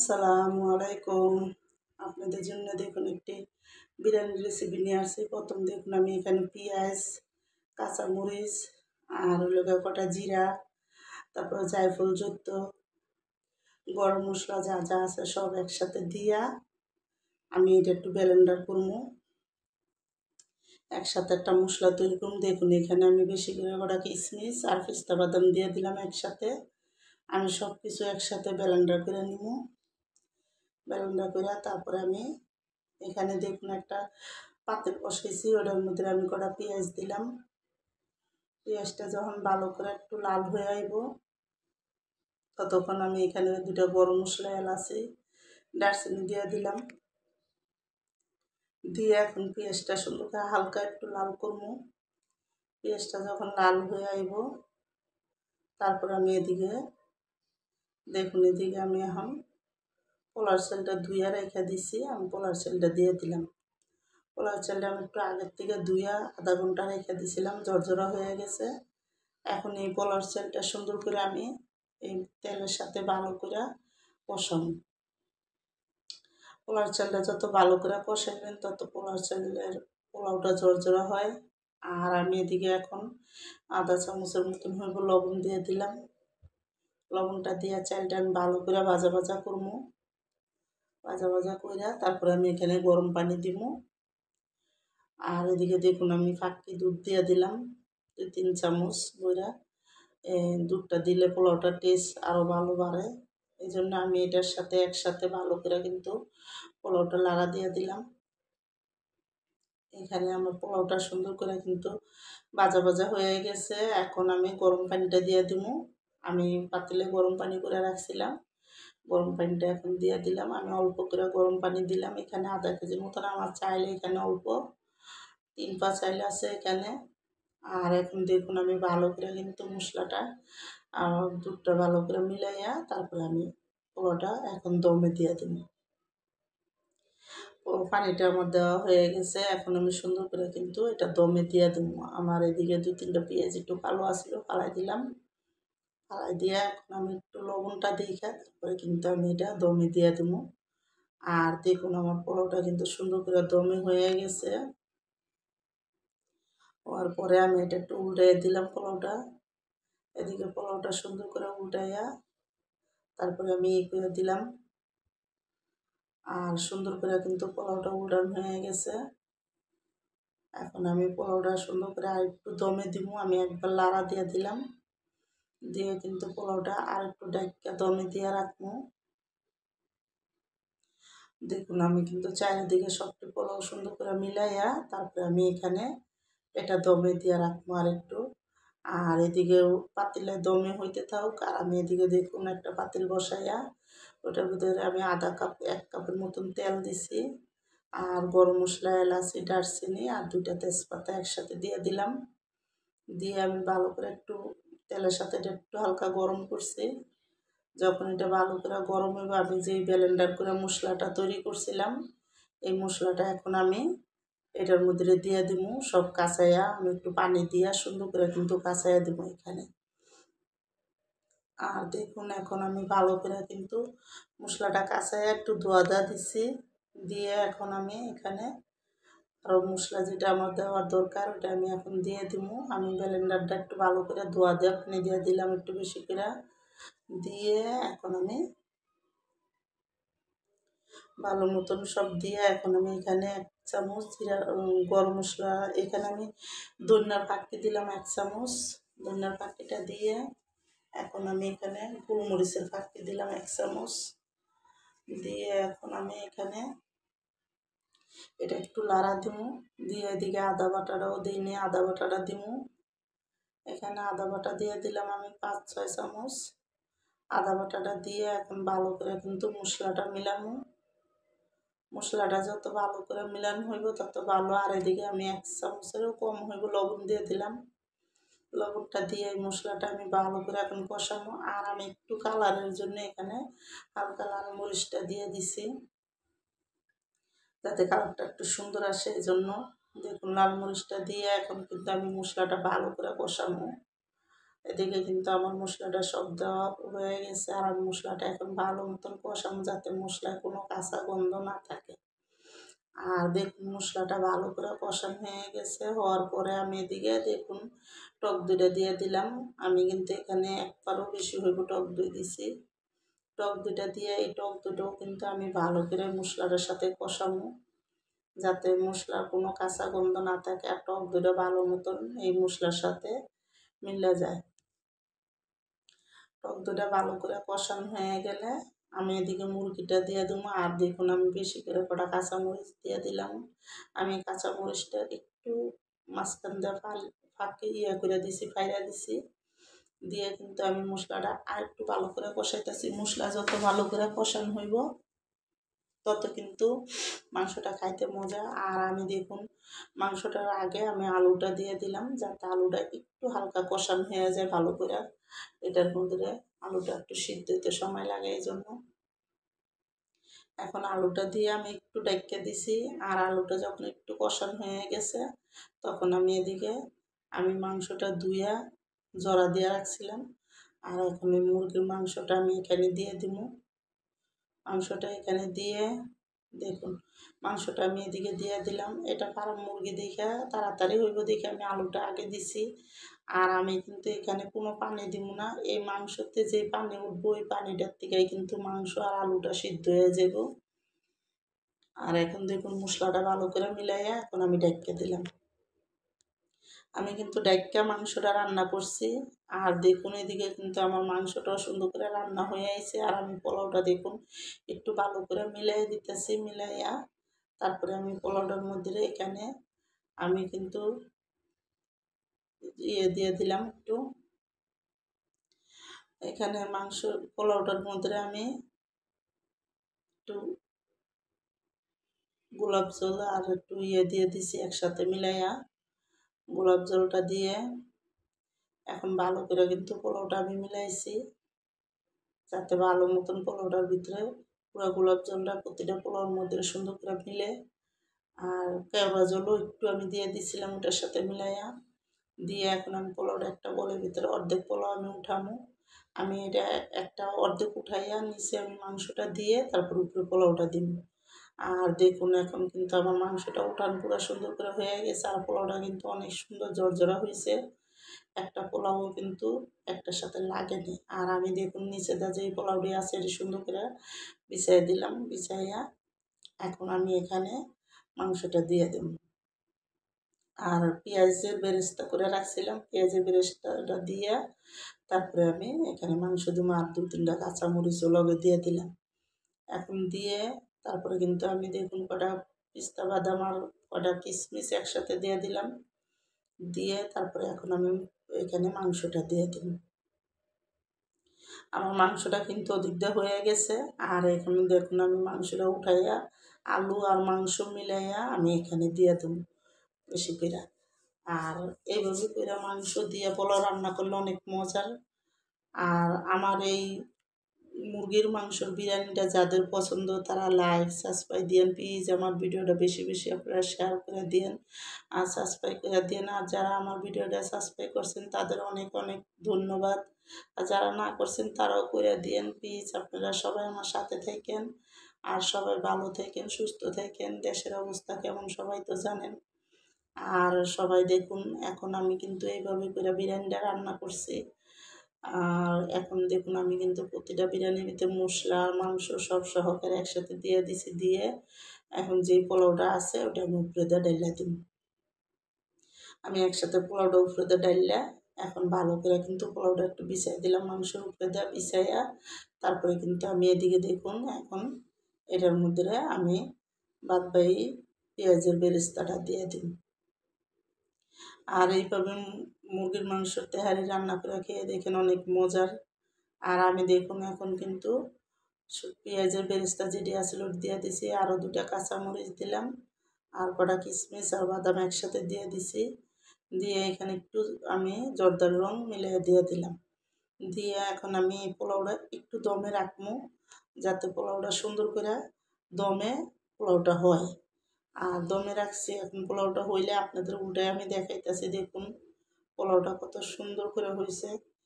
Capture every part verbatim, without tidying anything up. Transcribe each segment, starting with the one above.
আসসালামু আলাইকুম। আপনাদের জন্য দেখুন একটি বিরিয়ানির রেসিপি নিয়ে আসছি। প্রথম দেখুন আমি এখানে পেঁয়াজ, কাঁচামরিচ আর হলো গিয়ে কটা জিরা, তারপর জায়ফল যুক্ত গরম মশলা যা যা আছে সব একসাথে দিয়া আমি এটা একটু ব্লেন্ডার করবো। একসাথে একটা মশলা তৈরি করুন। দেখুন এখানে আমি বেশি করে কটা কিশমিশ আর পেস্তা বাদাম দিয়ে দিলাম একসাথে। আমি সব কিছু একসাথে ব্লেন্ডার করে নিব। ব্লেন্ডার করে তারপরে আমি এখানে দেখুন একটা পাতিল বসাইছি, ওটার মধ্যে আমি কটা পেঁয়াজ দিলাম। পেঁয়াজটা যখন ভালো করে একটু লাল হয়ে আইব ততক্ষণ আমি এখানে দুটো গরম মশলা এলাচি দারচিনি দিয়ে দিলাম। দিয়ে এখন পেঁয়াজটা সুন্দর করে হালকা একটু লাল করবো। পেঁয়াজটা যখন লাল হয়ে আইব তারপর আমি এদিকে দেখুন এদিকে আমি এখন পোলার চালটা ধুইয়া রেখে দিছি, আমি পোলার চালটা দিয়ে দিলাম। পোলার চালটা আমি একটু আগের থেকে ধুইয়া আধা ঘন্টা রেখে দিয়েছিলাম, ঝরঝরা হয়ে গেছে। এখন এই পোলার চালটা সুন্দর করে আমি এই তেলের সাথে ভালো করে কষাবো। পোলার চালটা যত ভালো করে কষাইবেন তত পোলার চালের পোলাওটা ঝরঝরা হয়। আর আমি এদিকে এখন আধা চামচের মতন হইব লবণ দিয়ে দিলাম। লবণটা দিয়ে চালটা আমি ভালো করে ভাজা ভাজা করবো। ভাজা ভাজা করে তারপরে আমি এখানে গরম পানি দিব। আর এদিকে দেখুন আমি ফাঁকি দুধ দিয়ে দিলাম দুই তিন চামচ বইরা। দুধটা দিলে পোলাওটার টেস্ট আরও ভালো বাড়ে, এই জন্য আমি এটার সাথে একসাথে ভালো করে কিন্তু পোলাওটা লাড়া দিয়ে দিলাম। এখানে আমার পোলাওটা সুন্দর করে কিন্তু ভাজা ভাজা হয়ে গেছে। এখন আমি গরম পানিটা দিয়ে দিব। আমি পাতিলে গরম পানি করে রাখছিলাম, গরম পানিটা এখন দিয়ে দিলাম। আমি অল্প করে গরম পানি দিলাম। এখানে আধা কেজির মতন আমার চাইলে এখানে অল্প তিন পা চাইলে আছে এখানে। আর এখন দেখুন আমি ভালো করে কিন্তু মশলাটা আর দুধটা ভালো করে মিলাইয়া তারপরে আমি পোলাওটা এখন দমে দিয়ে দেব। পানিটা আমার দেওয়া হয়ে গেছে, এখন আমি সুন্দর করে কিন্তু এটা দমে দিয়ে দেবো। আমার এদিকে দু তিনটা পেঁয়াজ একটু কালো আসলো, ফালাই দিলাম। ফালাই দিয়ে এখন আমি একটু লবণটা দেখে তারপরে কিন্তু আমি এটা দমে দিয়ে দেবো। আর দেখুন আমার পোলাওটা কিন্তু সুন্দর করে দমে হয়ে গেছে। হওয়ার পরে আমি এটা একটু উল্টাইয়া দিলাম পোলাওটা। এদিকে পোলাওটা সুন্দর করে উল্টাইয়া তারপরে আমি ই করে দিলাম। আর সুন্দর করে কিন্তু পোলাওটা উল্টানো হয়ে গেছে। এখন আমি পোলাওটা সুন্দর করে আর একটু দমে দিব। আমি একবার লাড়া দিয়ে দিলাম, দিয়ে কিন্তু পোলাওটা আর একটু ডাইকা দমে দিয়ে রাখবো। দেখুন আমি কিন্তু চারিদিকে সবটি পোলাও সুন্দর করে মিলাইয়া তারপরে আমি এখানে এটা দমে দিয়ে রাখবো আর একটু। আর এদিকে পাতিলে দমে হইতে থাকুক আর আমি এদিকে দেখুন একটা পাতিল বসাইয়া ওটার ভিতরে আমি আধা কাপ এক কাপের মতন তেল দিছি। আর গরম মশলা এলাচি দারচিনি আর দুইটা তেজপাতা একসাথে দিয়ে দিলাম। দিয়ে আমি ভালো করে একটু তেলের সাথে এটা একটু হালকা গরম করছি। যখন এটা ভালো করে গরম হইব আমি যেই ব্লেন্ডার করে মশলাটা তৈরি করছিলাম এই মশলাটা এখন আমি এটার মধ্যে দিয়ে দিব। সব কাঁচাইয়া আমি একটু পানি দিয়া সুন্দর করে কিন্তু কাঁচাইয়া দিব এখানে। আর দেখুন এখন আমি ভালো করে কিন্তু মশলাটা কাঁচাইয়া একটু ধোয়া দেওয়া দিছি। দিয়ে এখন আমি এখানে আরও মশলা যেটা আমার দেওয়ার দরকার ওটা আমি এখন দিয়ে দিব। আমি ব্লেন্ডারটা একটু ভালো করে ধোয়া দিয়ে পানি দিয়ে দিলাম একটু বেশি করে। দিয়ে এখন আমি ভালো মতন সব দিয়ে এখন আমি এখানে এক চামচ জিরা গরম মশলা, এখানে আমি ধনিয়ার ফাঁকি দিলাম এক চামচ। ধনিয়ার ফাঁকিটা দিয়ে এখন আমি এখানে গোলমরিচের ফাঁকি দিলাম এক চামচ। দিয়ে এখন আমি এখানে এটা একটু লাড়া দিব। দিয়ে এদিকে আদা বাটাটাও দিই নিয়ে আদা বাটাটা দিব। এখানে আদা বাটা দিয়ে দিলাম আমি পাঁচ ছয় চামচ। আদা বাটাটা দিয়ে এখন ভালো করে কিন্তু মশলাটা মিলাবো। মশলাটা যত ভালো করে মিলানো হইব তত ভালো। আর এদিকে আমি এক চামচেরও কম হইব লবণ দিয়ে দিলাম। লবণটা দিয়ে এই মশলাটা আমি ভালো করে এখন কষাবো। আর আমি একটু কালারের জন্য এখানে হালকা লাল মরিচটা দিয়ে দিছি যাতে কালারটা একটু সুন্দর আসে, এই জন্য। দেখুন লাল মরিচটা দিয়ে এখন কিন্তু আমি মশলাটা ভালো করে কষাবো। এদিকে কিন্তু আমার মশলাটা সব দেওয়া হয়ে গেছে, আর আমি মশলাটা এখন ভালো মতন কষানো যাতে মশলায় কোনো কাঁচা গন্ধ না থাকে। আর দেখুন মশলাটা ভালো করে কষানো হয়ে গেছে, হওয়ার পরে আমি এদিকে দেখুন টক দইটা দিয়ে দিলাম। আমি কিন্তু এখানে একবারও বেশি হইব টক দই দিছি। টক দইটা দিয়ে এই টক দইটাও কিন্তু আমি ভালো করে মশলাটার সাথে কষাবো, যাতে মশলার কোনো কাঁচা গন্ধ না থাকে, আর টক দইটা ভালো মতন এই মশলার সাথে মিলে যায়। টক দইটা ভালো করে কষানো হয়ে গেলে আমি এদিকে মুরগিটা দিয়ে দেবো। আর দেখুন আমি বেশি করে কটা কাঁচামরিচ দিয়ে দিলাম। আমি কাঁচামরিচটা একটু মাঝখান দিয়ে ফাল ফাঁকে ইয়ে করে দিছি, ফাইরা দিছি। দিয়ে কিন্তু আমি মশলাটা আর একটু ভালো করে কষাইতেছি। মশলা যত ভালো করে কষানো হইব তত কিন্তু মাংসটা খাইতে মজা। আর আমি দেখুন মাংসটার আগে আমি আলুটা দিয়ে দিলাম, যাতে আলুটা একটু হালকা কষানো হয়ে যায় ভালো করে। এটার মধ্যে আলুটা একটু সিদ্ধ হতে সময় লাগে, এই জন্য এখন আলুটা দিয়ে আমি একটু ডাইকা দিছি। আর আলুটা যখন একটু কষানো হয়ে গেছে তখন আমি এদিকে আমি মাংসটা ধুইয়া জড়া দিয়ে রাখছিলাম, আর এখন এই মুরগির মাংসটা আমি এখানে দিয়ে দিব। মাংসটা এখানে দিয়ে দেখুন মাংসটা আমি এদিকে দিয়ে দিলাম। এটা ফার্ম মুরগি দেখে তাড়াতাড়ি হইব দেখে আমি আলুটা আগে দিছি। আর আমি কিন্তু এখানে কোনো পানি দিব না, এই মাংসতে যে পানি উঠবো ওই পানিটার থেকেই কিন্তু মাংস আর আলুটা সিদ্ধ হয়ে যাব। আর এখন দেখুন মশলাটা ভালো করে মিলাইয়া এখন আমি ডাইকা দিলাম। আমি কিন্তু ডাইকা মাংসটা রান্না করছি। আর দেখুন এদিকে কিন্তু আমার মাংসটাও সুন্দর করে রান্না হয়ে আছে। আর আমি পোলাওটা দেখুন একটু ভালো করে মিলাই দিতেছি, মিলাইয়া তারপরে আমি পোলাওটার মধ্যে এখানে আমি কিন্তু ইয়ে দিয়ে দিলাম একটু, এখানে মাংস পোলাওটার মধ্যে আমি একটু গোলাপ জল আর একটু ইয়ে দিয়ে দিছি একসাথে মিলাইয়া। গোলাপ জলটা দিয়ে এখন ভালো করে কিন্তু পোলাওটা আমি মিলাইছি, যাতে ভালো মতন পোলাওটার ভিতরে পুরো গোলাপ জলটা প্রতিটা পোলাওর মধ্যে সুন্দর করে মিলে। আর কেওড়া জলও একটু আমি দিয়ে দিছিলাম ওটার সাথে মিলাইয়া। দিয়ে এখন আমি পোলাওটা একটা বলের ভিতরে অর্ধেক পোলাও আমি উঠামো। আমি এটা একটা অর্ধেক উঠাইয়া নিচে আমি মাংসটা দিয়ে তারপর উপরে পোলাওটা দিব। আর দেখুন এখন কিন্তু আমার মাংসটা উঠান পুরো সুন্দর করে হয়ে গেছে, আর পোলাওটা কিন্তু অনেক সুন্দর জর্জরা হয়েছে। একটা পোলাও কিন্তু একটার সাথে লাগেনি। আর আমি দেখুন নিচে দা যেই পোলাওটি আছে এটি সুন্দর করে বিছাই দিলাম, বিছাইয়া এখন আমি এখানে মাংসটা দিয়ে দেব। আর পেঁয়াজের বেরেস্তা করে রাখছিলাম, পেঁয়াজের বেরেস্তাটা দিয়ে তারপরে আমি এখানে মাংস দিব। আর দু তিনটা কাঁচামরিচও লগে দিয়ে দিলাম। এখন দিয়ে তারপরে কিন্তু আমি দেখুন কটা পিস্তা বাদাম আর কটা কিশমিশ একসাথে দিয়ে দিলাম। দিয়ে তারপরে এখন আমি এখানে মাংসটা দিয়ে দিই। আমার মাংসটা কিন্তু ওদিক দিয়ে হয়ে গেছে। আর এখানে দেখুন আমি মাংসটা উঠাইয়া আলু আর মাংস মিলাইয়া আমি এখানে দিয়ে দেবো বেশি করে। আর এইভাবে করে মাংস দিয়ে পোলাও রান্না করলে অনেক মজার। আর আমার এই মুরগির মাংসর বিরিয়ানিটা যাদের পছন্দ তারা লাইক সাবস্ক্রাইব দিয়েন প্লিজ। আমার ভিডিওটা বেশি বেশি আপনারা শেয়ার করে দিন আর সাবস্ক্রাইব করে দিন। আর যারা আমার ভিডিওটা সাবস্ক্রাইব করছেন তাদের অনেক অনেক ধন্যবাদ। আর যারা না করছেন তারাও করে দিন প্লিজ। আপনারা সবাই আমার সাথে থাকেন, আর সবাই ভালো থাকেন, সুস্থ থাকেন। দেশের অবস্থা কেমন সবাই তো জানেন। আর সবাই দেখুন এখন আমি কিন্তু এইভাবে করে বিরিয়ানিটা রান্না করছি। আর এখন দেখুন আমি কিন্তু প্রতিটা বিরিয়ানির ভিতরে মশলা মাংস সব সহকারে একসাথে দিয়ে দিছি। দিয়ে এখন যেই পোলাওটা আছে ওটা আমি উপরে দিয়ে ডাইলা দিব। আমি একসাথে পোলাওটা উপরে দিয়ে ডাইলা এখন ভালো করে কিন্তু পোলাওটা একটু বিছাই দিলাম মাংসের উপরে দিয়ে বিছাইয়া। তারপরে কিন্তু আমি এদিকে দেখুন এখন এটার মধ্যে আমি বাদ বাকি পেঁয়াজের বেরেস্তাটা দিয়ে দিই। আর এইভাবে মুরগির মাংসের তেহারি রান্না করে খেয়ে দেখেন অনেক মজার। আর আমি দেখুন এখন কিন্তু পেঁয়াজের বেরেস্তা যেটি আসলে দিয়ে দিছি, আরও দুটা কাঁচামরিচ দিলাম আর কটা কিশমিশ আর বাদাম একসাথে দিয়ে দিছি। দিয়ে এখানে একটু আমি জর্দার রং মিলিয়ে দিয়ে দিলাম। দিয়ে এখন আমি পোলাওটা একটু দমে রাখবো, যাতে পোলাওটা সুন্দর করে দমে পোলাওটা হয়। আর দমে রাখছি, এখন পোলাওটা হইলে আপনাদের উল্টায় আমি দেখাইতেছি। দেখুন পোলাওটা কত সুন্দর করে হয়েছে।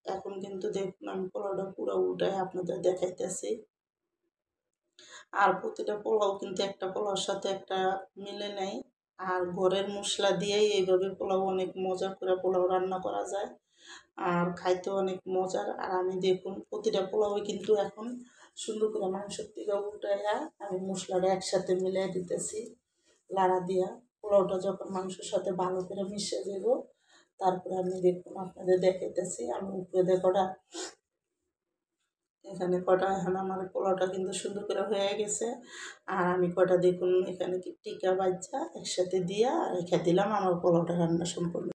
এখন কিন্তু দেখুন আমি পোলাওটা পুরো উল্টায় আপনাদের দেখাইতেছি। আর প্রতিটা পোলাও কিন্তু একটা পোলাওর সাথে একটা মিলে নেই। আর ঘরের মশলা দিয়েই এইভাবে পোলাও অনেক মজা করে পোলাও রান্না করা যায়, আর খাইতেও অনেক মজার। আর আমি দেখুন প্রতিটা পোলাওই কিন্তু এখন সুন্দর করে মাংসের থেকে উল্টাইয়া আমি মশলাটা একসাথে মিলাই দিতেছি লাড়া দিয়া। পোলাওটা যখন মাংসের সাথে ভালো করে মিশে যাব, তারপরে আমি দেখুন আপনাদের দেখাইতেছি। আমি উপরে দেখোটা এখানে কটা এখন আমার পোলাওটা কিন্তু সুন্দর করে হয়ে গেছে। আর আমি কটা দেখুন এখানে কি টিকা বাচ্চা একসাথে দিয়া রেখে দিলাম, আমার পোলাওটা রান্না সম্পূর্ণ।